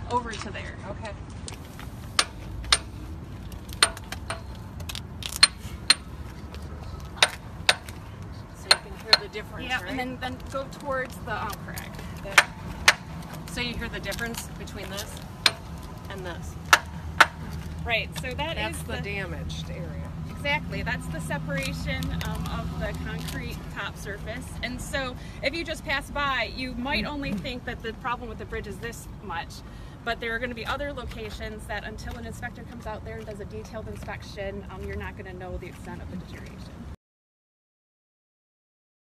over to there. Okay. So you can hear the difference, Yeah, right? and then go towards the correct. So you hear the difference between this and this. Right, so That's the damaged area. exactly, that's the separation of the concrete top surface. And so if you just pass by, you might only think that the problem with the bridge is this much, but there are going to be other locations that until an inspector comes out there and does a detailed inspection, you're not going to know the extent of the deterioration.